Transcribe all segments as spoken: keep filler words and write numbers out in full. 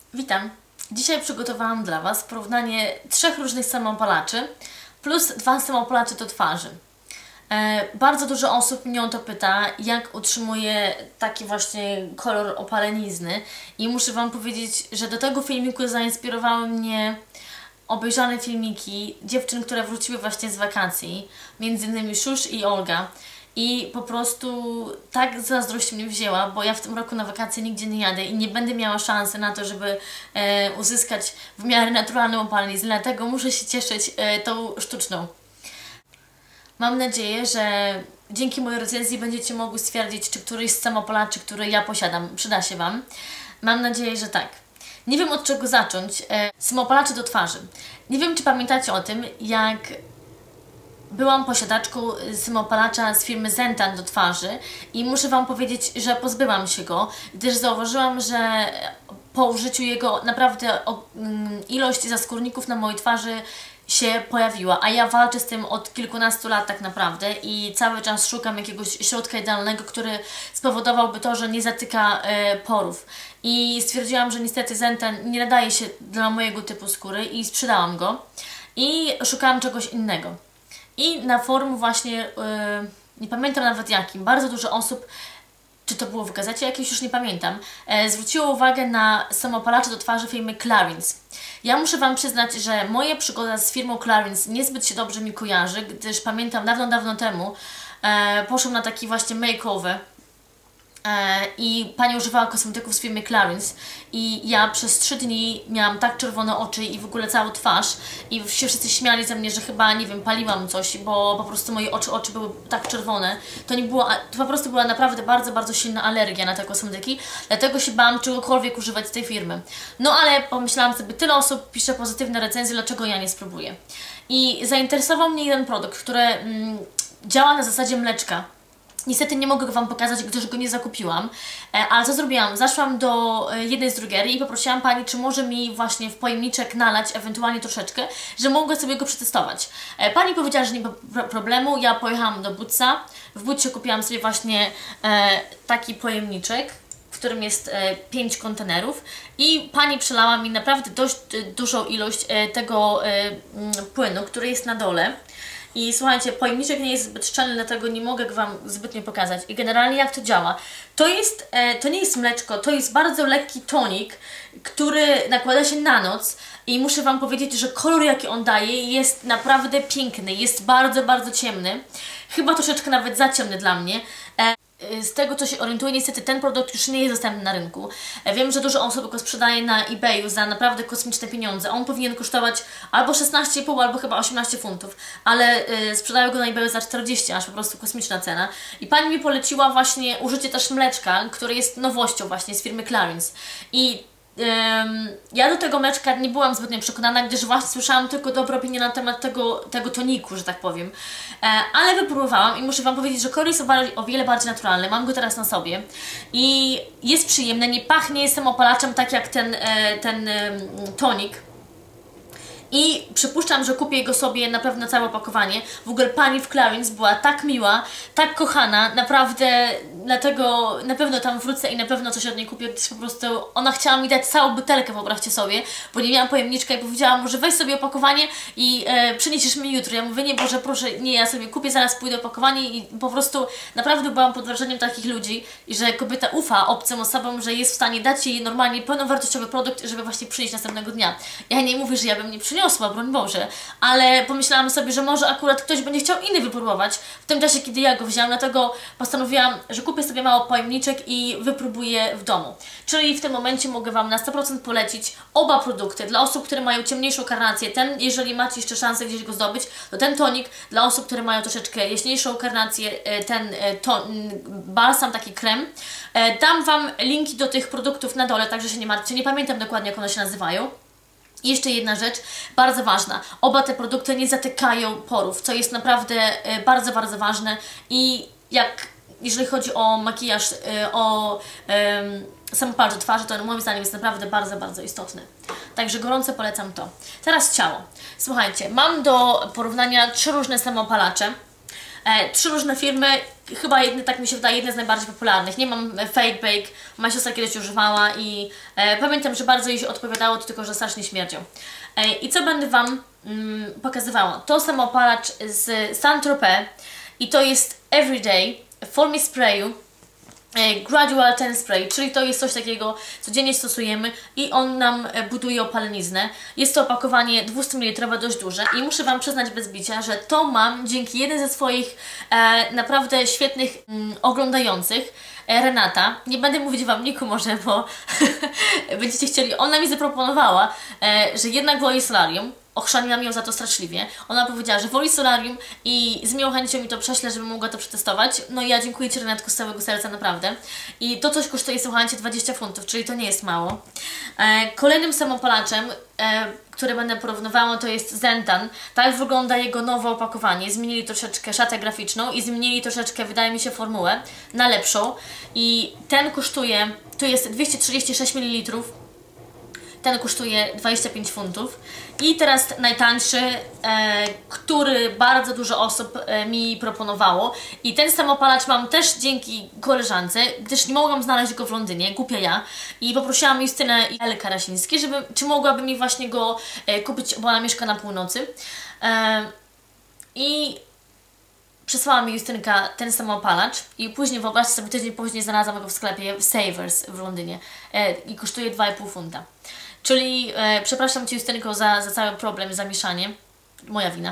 Witam! Dzisiaj przygotowałam dla Was porównanie trzech różnych samoopalaczy plus dwa samoopalacze do twarzy. E, bardzo dużo osób mnie o to pyta, jak utrzymuję taki właśnie kolor opalenizny i muszę Wam powiedzieć, że do tego filmiku zainspirowały mnie obejrzane filmiki dziewczyn, które wróciły właśnie z wakacji, między innymi Szusz i Olga. I po prostu tak zazdrość mnie wzięła, bo ja w tym roku na wakacje nigdzie nie jadę i nie będę miała szansy na to, żeby e, uzyskać w miarę naturalną opaleniznę, dlatego muszę się cieszyć e, tą sztuczną. Mam nadzieję, że dzięki mojej recenzji będziecie mogły stwierdzić, czy któryś z samoopalaczy, który ja posiadam, przyda się Wam. Mam nadzieję, że tak. Nie wiem, od czego zacząć. E, samoopalacze do twarzy. Nie wiem, czy pamiętacie o tym, jak byłam posiadaczką samoopalacza z firmy Zentan do twarzy i muszę Wam powiedzieć, że pozbyłam się go, gdyż zauważyłam, że po użyciu jego naprawdę ilość zaskórników na mojej twarzy się pojawiła, a ja walczę z tym od kilkunastu lat tak naprawdę i cały czas szukam jakiegoś środka idealnego, który spowodowałby to, że nie zatyka e, porów. I stwierdziłam, że niestety Zentan nie nadaje się dla mojego typu skóry i sprzedałam go i szukałam czegoś innego. I na forum właśnie, yy, nie pamiętam nawet jakim, bardzo dużo osób, czy to było w gazecie jakieś, już nie pamiętam, e, zwróciło uwagę na samoopalacze do twarzy firmy Clarins. Ja muszę Wam przyznać, że moja przygoda z firmą Clarins niezbyt się dobrze mi kojarzy, gdyż pamiętam dawno, dawno temu e, poszłam na taki właśnie makeover i pani używała kosmetyków z firmy Clarins i ja przez trzy dni miałam tak czerwone oczy i w ogóle całą twarz i się wszyscy śmiali ze mnie, że chyba, nie wiem, paliłam coś, bo po prostu moje oczy, oczy były tak czerwone. To nie było, to po prostu była naprawdę bardzo, bardzo silna alergia na te kosmetyki, dlatego się bałam czegokolwiek używać z tej firmy. No ale pomyślałam sobie, tyle osób pisze pozytywne recenzje, dlaczego ja nie spróbuję. I zainteresował mnie jeden produkt, który mm, działa na zasadzie mleczka. Niestety nie mogę Wam pokazać, gdyż go nie zakupiłam, ale co zrobiłam? Zaszłam do jednej z drogerii i poprosiłam pani, czy może mi właśnie w pojemniczek nalać ewentualnie troszeczkę, że mogę sobie go przetestować. Pani powiedziała, że nie ma problemu, ja pojechałam do Bootsa, w Bootsie kupiłam sobie właśnie taki pojemniczek, w którym jest pięć kontenerów i pani przelała mi naprawdę dość dużą ilość tego płynu, który jest na dole. I słuchajcie, pojemniczek nie jest zbyt szczelny, dlatego nie mogę Wam zbytnio pokazać. I generalnie jak to działa? To jest, e, to nie jest mleczko, to jest bardzo lekki tonik, który nakłada się na noc i muszę Wam powiedzieć, że kolor jaki on daje jest naprawdę piękny, jest bardzo, bardzo ciemny. Chyba troszeczkę nawet za ciemny dla mnie. E, Z tego, co się orientuję, niestety ten produkt już nie jest dostępny na rynku. Wiem, że dużo osób go sprzedaje na eBayu za naprawdę kosmiczne pieniądze. On powinien kosztować albo szesnaście i pół, albo chyba osiemnaście funtów, ale yy, sprzedają go na eBayu za czterdzieści, aż po prostu kosmiczna cena. I pani mi poleciła właśnie użycie też mleczka, które jest nowością właśnie z firmy Clarins. I Um, ja do tego mleczka nie byłam zbytnio przekonana, gdyż właśnie słyszałam tylko dobre opinie na temat tego, tego toniku, że tak powiem. E, ale wypróbowałam i muszę Wam powiedzieć, że kolor jest o, o wiele bardziej naturalny. Mam go teraz na sobie i jest przyjemny, nie pachnie samoopalaczem tak jak ten, e, ten e, tonik. I przypuszczam, że kupię go sobie na pewno całe opakowanie. W ogóle pani w Clarins była tak miła, tak kochana, naprawdę dlatego na pewno tam wrócę i na pewno coś od niej kupię, gdyż po prostu ona chciała mi dać całą butelkę, wyobraźcie sobie, bo nie miałam pojemniczka i powiedziałam mu, że weź sobie opakowanie i e, przyniesiesz mi jutro. Ja mówię, nie, Boże, proszę, nie, ja sobie kupię, zaraz pójdę opakowanie i po prostu naprawdę byłam pod wrażeniem takich ludzi i że kobieta ufa obcym osobom, że jest w stanie dać jej normalnie pełnowartościowy produkt, żeby właśnie przynieść następnego dnia. Ja nie mówię, że ja bym nie przyniosła, broń Boże, ale pomyślałam sobie, że może akurat ktoś będzie chciał inny wypróbować w tym czasie, kiedy ja go wzięłam, dlatego postanowiłam, że kupię sobie mało pojemniczek i wypróbuję w domu. Czyli w tym momencie mogę Wam na sto procent polecić oba produkty dla osób, które mają ciemniejszą karnację. Ten, jeżeli macie jeszcze szansę gdzieś go zdobyć, to ten tonik dla osób, które mają troszeczkę jaśniejszą karnację, ten to, balsam, taki krem. Dam Wam linki do tych produktów na dole, także się nie martwcie, nie pamiętam dokładnie, jak one się nazywają. I jeszcze jedna rzecz, bardzo ważna. Oba te produkty nie zatykają porów, co jest naprawdę e, bardzo, bardzo ważne. I jak, jeżeli chodzi o makijaż, e, o e, samoopalacz do twarzy, to moim zdaniem jest naprawdę bardzo, bardzo istotny. Także gorąco polecam to. Teraz ciało. Słuchajcie, mam do porównania trzy różne samoopalacze. E, trzy różne firmy, chyba jedne, tak mi się wydaje, jedne z najbardziej popularnych. Nie mam Fake Bake, moja siostra kiedyś używała i e, pamiętam, że bardzo jej się odpowiadało, to tylko, że strasznie śmierdzią. E, I co będę Wam mm, pokazywała? To samoopalacz z Saint-Tropez i to jest Everyday w formie sprayu. Gradual Ten Spray, czyli to jest coś takiego, codziennie stosujemy i on nam buduje opaleniznę. Jest to opakowanie dwieście mililitrów, dość duże i muszę Wam przyznać bez bicia, że to mam dzięki jednej ze swoich e, naprawdę świetnych mm, oglądających, e, Renata. Nie będę mówić Wam Niku może, bo będziecie chcieli. Ona mi zaproponowała, e, że jednak woli solarium. Ochrzaniłam ją za to straszliwie. Ona powiedziała, że woli solarium i z miłą chęcią mi to prześlę, żebym mogła to przetestować. No i ja dziękuję Ci, Renatko, z całego serca, naprawdę. I to coś kosztuje, słuchajcie, dwadzieścia funtów, czyli to nie jest mało. E, kolejnym samopalaczem, e, które będę porównywała, to jest Zentan. Tak wygląda jego nowe opakowanie. Zmienili troszeczkę szatę graficzną i zmienili troszeczkę, wydaje mi się, formułę na lepszą. I ten kosztuje, to jest dwieście trzydzieści sześć mililitrów. Ten kosztuje dwadzieścia pięć funtów. I teraz najtańszy, e, który bardzo dużo osób e, mi proponowało. I ten samopalacz mam też dzięki koleżance, gdyż nie mogłam znaleźć go w Londynie, głupia ja. I poprosiłam Justynę i Elę Karasińskie, żeby, czy mogłaby mi właśnie go e, kupić, bo ona mieszka na północy. E, I przysłała mi Justynka ten samopalacz i później, wyobraźcie sobie, tydzień później znalazłam go w sklepie w Savers w Londynie e, i kosztuje dwa i pół funta. Czyli e, przepraszam Cię, Justynko, za, za cały problem, zamieszanie. Moja wina.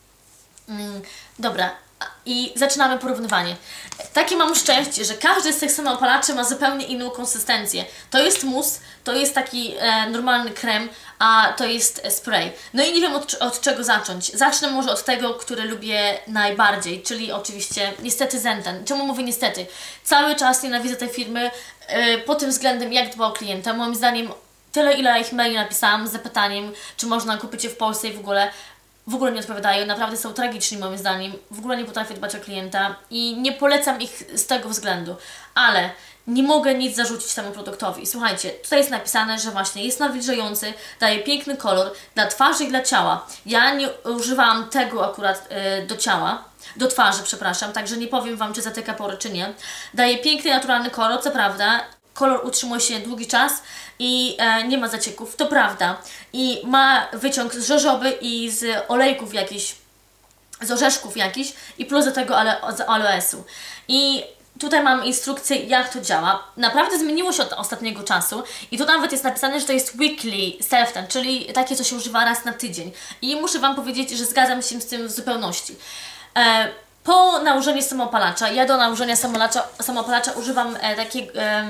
Mm, dobra, i zaczynamy porównywanie. Takie mam szczęście, że każdy z tych samoopalaczy ma zupełnie inną konsystencję. To jest mus, to jest taki e, normalny krem, a to jest spray. No i nie wiem od, od czego zacząć. Zacznę może od tego, który lubię najbardziej, czyli oczywiście niestety Zentan. Czemu mówię niestety? Cały czas nienawidzę tej firmy e, pod tym względem, jak dba o klienta. Moim zdaniem tyle, ile ich maili napisałam z zapytaniem, czy można kupić je w Polsce i w ogóle, w ogóle nie odpowiadają. Naprawdę są tragiczni moim zdaniem. W ogóle nie potrafię dbać o klienta i nie polecam ich z tego względu. Ale nie mogę nic zarzucić temu produktowi. Słuchajcie, tutaj jest napisane, że właśnie jest nawilżający, daje piękny kolor dla twarzy i dla ciała. Ja nie używałam tego akurat yy, do ciała, do twarzy, przepraszam, także nie powiem Wam, czy zatyka pory, czy nie. Daje piękny, naturalny kolor, co prawda. Kolor utrzymuje się długi czas i e, nie ma zacieków, to prawda. I ma wyciąg z żożoby i z olejków jakichś, z orzeszków jakichś i plus do tego ale, z aloesu. I tutaj mam instrukcję, jak to działa. Naprawdę zmieniło się od ostatniego czasu i tu nawet jest napisane, że to jest weekly self-tan, czyli takie, co się używa raz na tydzień. I muszę Wam powiedzieć, że zgadzam się z tym w zupełności. E, po nałożeniu samoopalacza, ja do nałożenia samoopalacza używam e, takiego... E,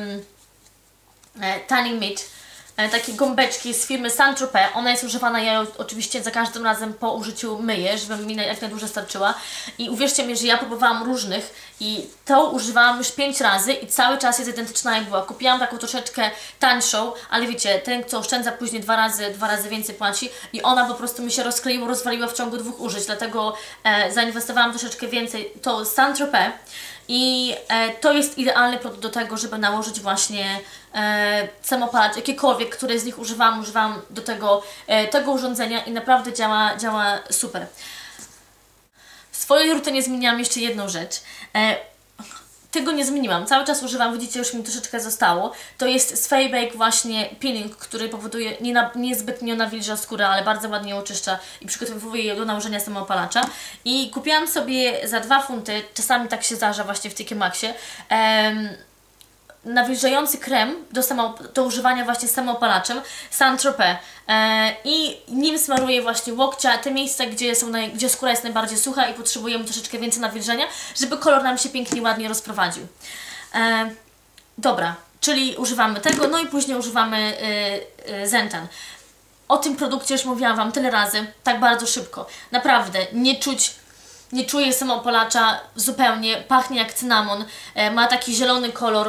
tanning mitt, takie gąbeczki z firmy Saint-Tropez. Ona jest używana, ja ją oczywiście za każdym razem po użyciu myję, żeby mi jak najdłużej starczyła. I uwierzcie mi, że ja próbowałam różnych i to używałam już pięć razy i cały czas jest identyczna jak była. Kupiłam taką troszeczkę tańszą, ale wiecie, ten kto oszczędza później dwa razy, dwa razy więcej płaci i ona po prostu mi się rozkleiła, rozwaliła w ciągu dwóch użyć, dlatego e, zainwestowałam troszeczkę więcej. To Saint-Tropez. I e, to jest idealny produkt do tego, żeby nałożyć właśnie e, samopalacz, jakiekolwiek, które z nich używam, używam do tego, e, tego urządzenia i naprawdę działa, działa super. W swojej rutynie zmieniłam jeszcze jedną rzecz. E, tego nie zmieniłam, cały czas używam, widzicie, już mi troszeczkę zostało. To jest Fake Bake właśnie peeling, który powoduje, nie, na, nie zbytnio nawilża skórę, ale bardzo ładnie ją oczyszcza i przygotowuje ją do nałożenia samoopalacza. I kupiłam sobie za dwa funty, czasami tak się zdarza właśnie w T K Maxie, em, nawilżający krem do, samo, do używania właśnie z samoopalaczem Saint-Tropez e, i nim smaruję właśnie łokcia, te miejsca, gdzie, są naj, gdzie skóra jest najbardziej sucha i potrzebujemy troszeczkę więcej nawilżenia, żeby kolor nam się pięknie, ładnie rozprowadził. E, dobra, czyli używamy tego, no i później używamy y, y, Zentan. O tym produkcie już mówiłam Wam tyle razy, tak bardzo szybko. Naprawdę, nie czuć nie czuję samoopalacza zupełnie, pachnie jak cynamon, e, ma taki zielony kolor.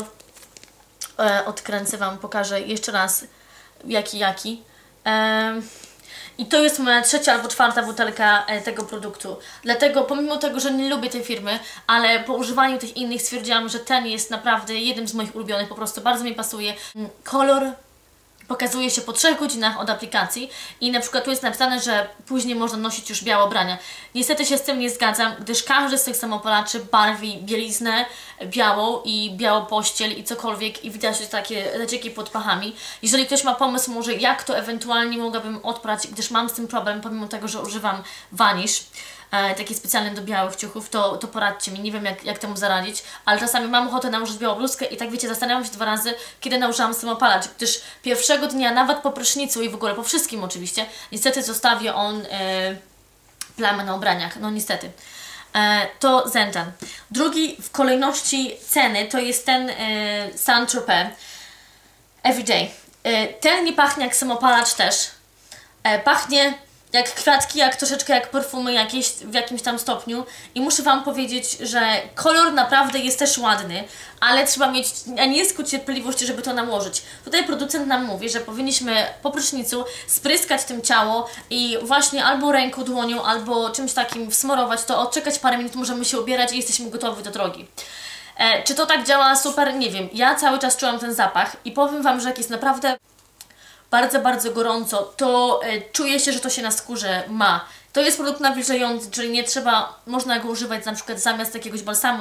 E, odkręcę Wam, pokażę jeszcze raz jaki, jaki. E, I to jest moja trzecia albo czwarta butelka e, tego produktu. Dlatego pomimo tego, że nie lubię tej firmy, ale po używaniu tych innych stwierdziłam, że ten jest naprawdę jednym z moich ulubionych, po prostu bardzo mi pasuje. Kolor, pokazuje się po trzech godzinach od aplikacji i na przykład tu jest napisane, że później można nosić już białe ubrania. Niestety się z tym nie zgadzam, gdyż każdy z tych samopalaczy barwi bieliznę białą i białą pościel i cokolwiek i widać takie zacieki pod pachami. Jeżeli ktoś ma pomysł może jak to ewentualnie mogłabym odprać, gdyż mam z tym problem, pomimo tego, że używam Vanish, e, taki specjalny do białych ciuchów, to, to poradźcie mi, nie wiem jak, jak temu zaradzić, ale czasami mam ochotę nałożyć białą bluzkę i tak wiecie, zastanawiam się dwa razy, kiedy nałożyłam samopalacz, gdyż pierwszego dnia, nawet po prysznicu i w ogóle po wszystkim oczywiście, niestety zostawi on e, plamę na ubraniach, no niestety. E, to Zentan. Drugi w kolejności ceny to jest ten e, Saint-Tropez Everyday. E, ten nie pachnie jak samopalacz też. E, pachnie jak kwiatki, jak troszeczkę jak perfumy jakieś w jakimś tam stopniu i muszę Wam powiedzieć, że kolor naprawdę jest też ładny, ale trzeba mieć anielską cierpliwość, żeby to nałożyć. Tutaj producent nam mówi, że powinniśmy po prysznicu spryskać tym ciało i właśnie albo ręką, dłonią, albo czymś takim wsmorować to, odczekać parę minut, możemy się ubierać i jesteśmy gotowi do drogi. E, czy to tak działa super? Nie wiem. Ja cały czas czułam ten zapach i powiem Wam, że jak jest naprawdę bardzo, bardzo gorąco, to e, czuje się, że to się na skórze ma. To jest produkt nawilżający, czyli nie trzeba, można go używać na przykład zamiast jakiegoś balsamu.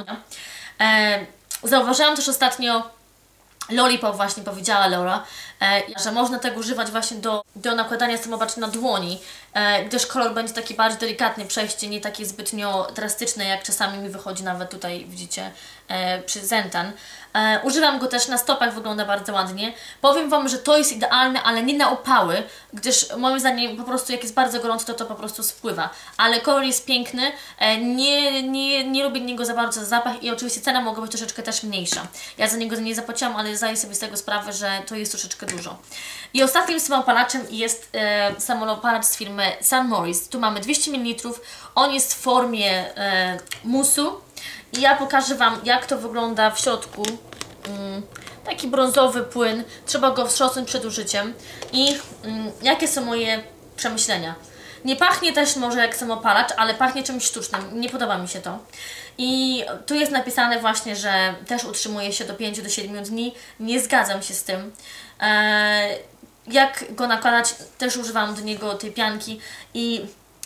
E, zauważyłam też ostatnio, Lollipop właśnie powiedziała Laura, e, że można tego używać właśnie do, do nakładania samopalaczy na dłoni, e, gdyż kolor będzie taki bardziej delikatny, przejście nie takie zbytnio drastyczne, jak czasami mi wychodzi nawet tutaj, widzicie, e, przy Zentan. E, używam go też na stopach, wygląda bardzo ładnie. Powiem Wam, że to jest idealne, ale nie na opały, gdyż moim zdaniem po prostu jak jest bardzo gorąco, to to po prostu spływa. Ale kolor jest piękny, e, nie, nie, nie lubię niego za bardzo zapach i oczywiście cena mogła być troszeczkę też mniejsza. Ja za niego nie zapłaciłam, ale zdaję sobie z tego sprawę, że to jest troszeczkę dużo. I ostatnim samopalaczem jest e, samopalacz z firmy Saint Maurice. Tu mamy dwieście mililitrów, on jest w formie e, musu. I ja pokażę Wam, jak to wygląda w środku. Mm, taki brązowy płyn. Trzeba go wstrząsnąć przed użyciem. I mm, jakie są moje przemyślenia. Nie pachnie też może jak samopalacz, ale pachnie czymś sztucznym. Nie podoba mi się to. I tu jest napisane właśnie, że też utrzymuje się do pięciu do siedmiu dni. Nie zgadzam się z tym. Eee, jak go nakładać, też używam do niego tej pianki. I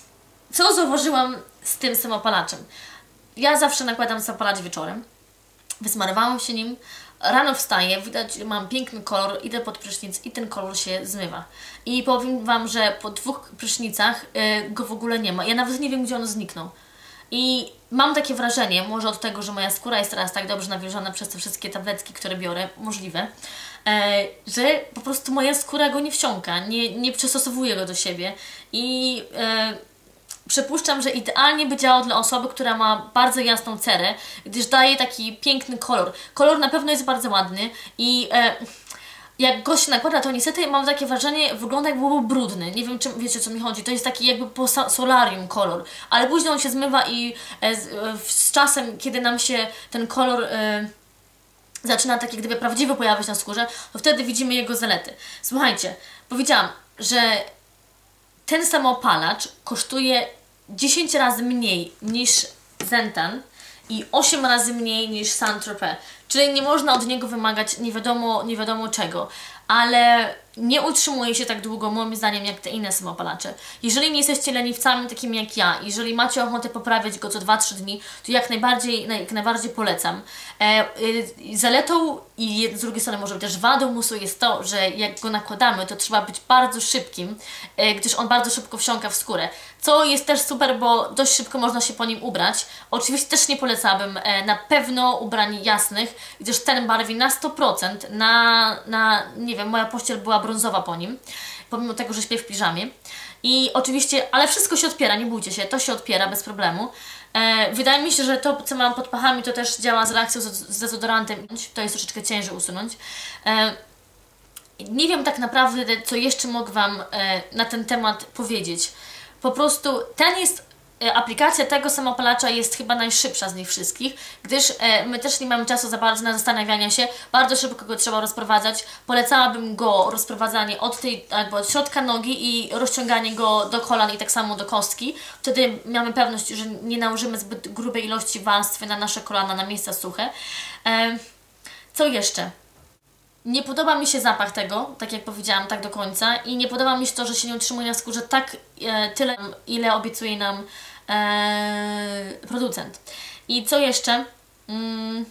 co zauważyłam z tym samopalaczem? Ja zawsze nakładam samopalacz wieczorem, wysmarowałam się nim, rano wstaję, widać, mam piękny kolor, idę pod prysznic i ten kolor się zmywa. I powiem Wam, że po dwóch prysznicach yy, go w ogóle nie ma. Ja nawet nie wiem, gdzie on zniknął. I mam takie wrażenie, może od tego, że moja skóra jest teraz tak dobrze nawilżona przez te wszystkie tabletki, które biorę, możliwe, yy, że po prostu moja skóra go nie wsiąka, nie, nie przystosowuje go do siebie i yy, przypuszczam, że idealnie by działał dla osoby, która ma bardzo jasną cerę, gdyż daje taki piękny kolor. Kolor na pewno jest bardzo ładny i e, jak go się nakłada, to niestety mam takie wrażenie, wygląda jakby był brudny. Nie wiem, czy wiecie, o co mi chodzi. To jest taki jakby po solarium kolor, ale później on się zmywa i e, z, e, z czasem, kiedy nam się ten kolor e, zaczyna tak jak gdyby prawdziwy pojawiać na skórze, to wtedy widzimy jego zalety. Słuchajcie, powiedziałam, że ten samopalacz kosztuje dziesięć razy mniej niż Zentan i osiem razy mniej niż Saint-Tropez. Czyli nie można od niego wymagać nie wiadomo, nie wiadomo czego. Ale nie utrzymuje się tak długo, moim zdaniem, jak te inne samopalacze. Jeżeli nie jesteście leniwcami takimi jak ja, jeżeli macie ochotę poprawiać go co dwa trzy dni, to jak najbardziej, jak najbardziej polecam. E, y, zaletą i z drugiej strony może też wadą musu jest to, że jak go nakładamy, to trzeba być bardzo szybkim, e, gdyż on bardzo szybko wsiąka w skórę. Co jest też super, bo dość szybko można się po nim ubrać. Oczywiście też nie polecałabym e, na pewno ubrań jasnych, gdyż ten barwi na sto procent, na, na nie wiem, moja pościel była brązowa po nim, pomimo tego, że śpię w piżamie. I oczywiście, ale wszystko się odpiera, nie bójcie się, to się odpiera bez problemu. E, wydaje mi się, że to, co mam pod pachami, to też działa z reakcją z, z dezodorantem, to jest troszeczkę ciężej usunąć. E, nie wiem tak naprawdę, co jeszcze mogę Wam e, na ten temat powiedzieć. Po prostu ten jest, e, aplikacja tego samopalacza jest chyba najszybsza z nich wszystkich, gdyż e, my też nie mamy czasu za bardzo na zastanawianie się, bardzo szybko go trzeba rozprowadzać. Polecałabym go rozprowadzanie od tej, albo od środka nogi i rozciąganie go do kolan i tak samo do kostki. Wtedy mamy pewność, że nie nałożymy zbyt grubej ilości warstwy na nasze kolana, na miejsca suche. E, co jeszcze? nie podoba mi się zapach tego, tak jak powiedziałam, tak do końca, i nie podoba mi się to, że się nie utrzymuje na skórze tak e, tyle, ile obiecuje nam e, producent. I co jeszcze? Mm,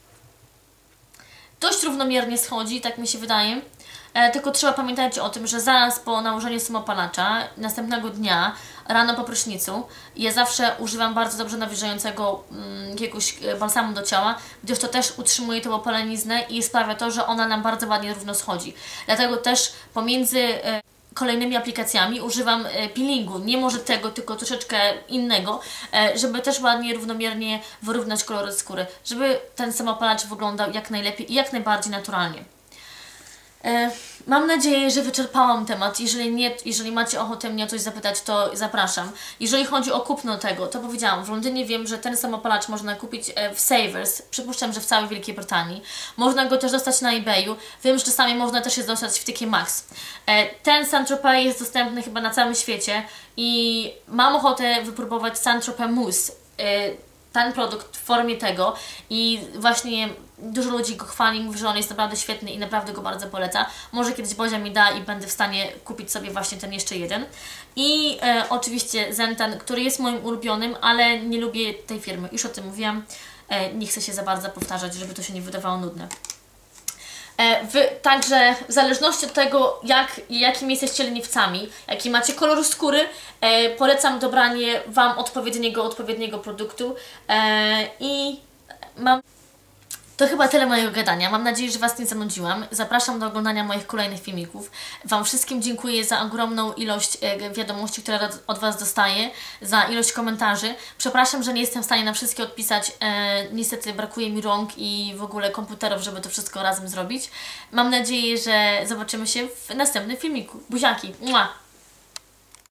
dość równomiernie schodzi, tak mi się wydaje. E, tylko trzeba pamiętać o tym, że zaraz po nałożeniu samopalacza, następnego dnia, rano po prysznicu, ja zawsze używam bardzo dobrze nawilżającego mm, jakiegoś balsamu do ciała, gdyż to też utrzymuje tą opaleniznę i sprawia to, że ona nam bardzo ładnie równo schodzi. Dlatego też pomiędzy e, kolejnymi aplikacjami używam e, peelingu, nie może tego, tylko troszeczkę innego, e, żeby też ładnie, równomiernie wyrównać kolory skóry, żeby ten samopalacz wyglądał jak najlepiej i jak najbardziej naturalnie. E, mam nadzieję, że wyczerpałam temat. Jeżeli nie, jeżeli macie ochotę mnie o coś zapytać, to zapraszam. Jeżeli chodzi o kupno tego, to powiedziałam, w Londynie wiem, że ten samopalacz można kupić w Savers. Przypuszczam, że w całej Wielkiej Brytanii. Można go też dostać na eBayu. Wiem, że czasami można też je dostać w T K Maxx. E, ten Saint-Tropez jest dostępny chyba na całym świecie i mam ochotę wypróbować Saint-Tropez Mousse. E, ten produkt w formie tego i właśnie dużo ludzi go chwali, mówi, że on jest naprawdę świetny i naprawdę go bardzo poleca. Może kiedyś Bozia mi da i będę w stanie kupić sobie właśnie ten jeszcze jeden. I e, oczywiście Zentan, który jest moim ulubionym, ale nie lubię tej firmy. Już o tym mówiłam. E, nie chcę się za bardzo powtarzać, żeby to się nie wydawało nudne. E, wy, także w zależności od tego, jak, jakimi jesteście leniwcami, jaki macie kolor skóry, e, polecam dobranie Wam odpowiedniego, odpowiedniego produktu e, i mam... To chyba tyle mojego gadania. Mam nadzieję, że Was nie zanudziłam. Zapraszam do oglądania moich kolejnych filmików. Wam wszystkim dziękuję za ogromną ilość e, wiadomości, które od Was dostaję, za ilość komentarzy. Przepraszam, że nie jestem w stanie na wszystkie odpisać. E, niestety brakuje mi rąk i w ogóle komputerów, żeby to wszystko razem zrobić. Mam nadzieję, że zobaczymy się w następnym filmiku. Buziaki! Mua!